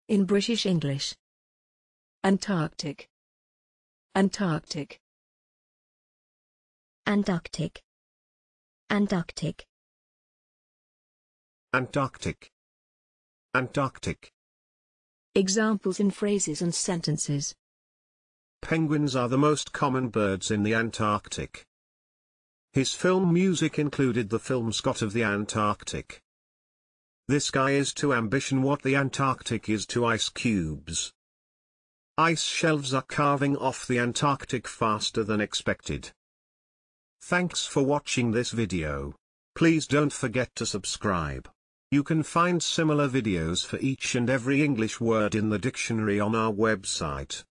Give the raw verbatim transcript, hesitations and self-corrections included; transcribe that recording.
In British English. Antarctic. Antarctic. Antarctic. Antarctic. Antarctic. Antarctic. Examples in phrases and sentences. Penguins are the most common birds in the Antarctic. His film music included the film Scott of the Antarctic. This guy is to ambition what the Antarctic is to ice cubes. Ice shelves are carving off the Antarctic faster than expected. Thanks for watching this video. Please don't forget to subscribe. You can find similar videos for each and every English word in the dictionary on our website.